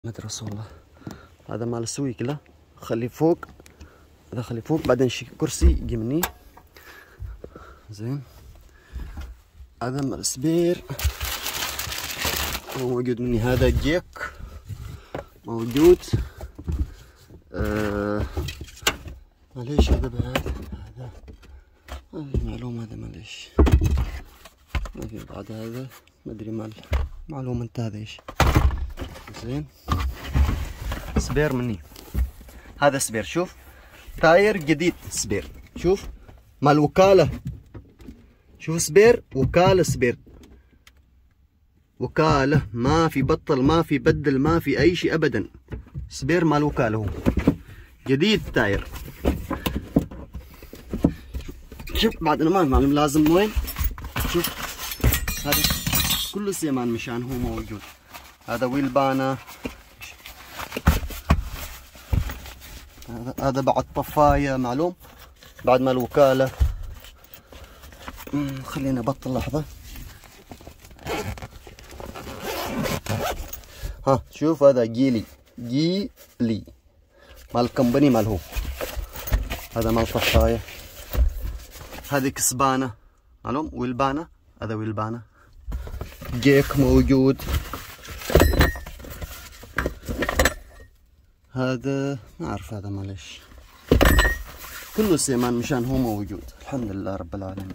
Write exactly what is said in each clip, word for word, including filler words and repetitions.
مدرسة والله. هذا مال السويق له خليه فوق، هذا خليه فوق، بعدين شي كرسي يجي مني زين. هذا مال السبير موجود مني، هذا الجيك موجود. آه معليش هذا بعد، هذا ما في معلومة، هذا معليش ما في بعد، هذا ما ادري مال معلومة انت هذا ايش. زين سبير مني، هذا سبير، شوف تاير جديد سبير، شوف مال وكالة، شوف سبير وكالة، سبير وكالة، ما في بطل، ما في بدل، ما في اي شيء ابدا، سبير مال وكالة، هو جديد تاير. شوف بعد انا ما معلوم لازم وين، شوف هذا كله سيمان مشان هو موجود. هذا ويلبانا، هذا بعد طفاية معلوم بعد ما الوكالة. خلينا ابطل لحظة. ها شوف هذا جيلي، جيلي مال الكمباني مال هو، هذا مال طفاية. هذه كسبانة معلوم، ويلبانا، هذا ويلبانا. جيك موجود، هذا ما اعرف هذا معلش، كله سيمان مشان هو موجود. الحمد لله رب العالمين.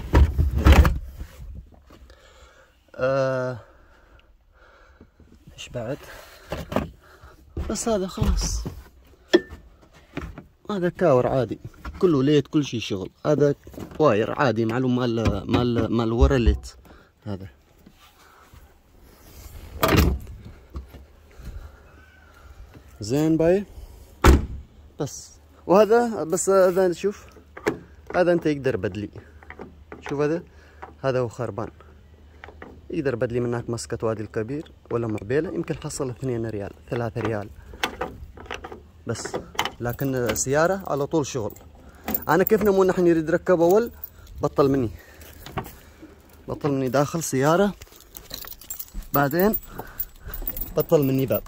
آه ايش بعد؟ بس هذا خلاص، هذا كاور عادي كله ليت، كل شيء شغل. هذا واير عادي معلوم مال مال مال ورا ليت هذا. زين باي بس. وهذا بس هذا شوف، هذا انت يقدر بدلي، شوف هذا هذا هو خربان، يقدر بدلي من هناك مسكت وادي الكبير ولا معبيله، يمكن حصل اثنين ريال ثلاثة ريال بس، لكن السيارة على طول شغل. انا كيف نمو نحن يريد ركب اول بطل مني، بطل مني داخل سيارة، بعدين بطل مني باب.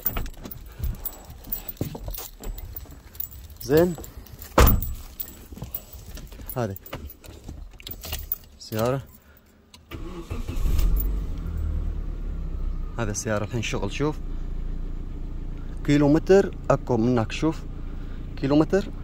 زين هذه سيارة، هذا السيارة الحين شغل. شوف كيلو متر اكو منك، شوف كيلو متر